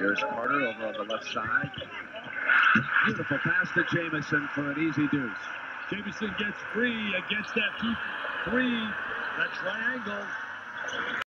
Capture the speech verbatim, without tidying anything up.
Here's Carter over on the left side. Beautiful pass to Jamison for an easy deuce. Jamison gets free against that two three, that triangle.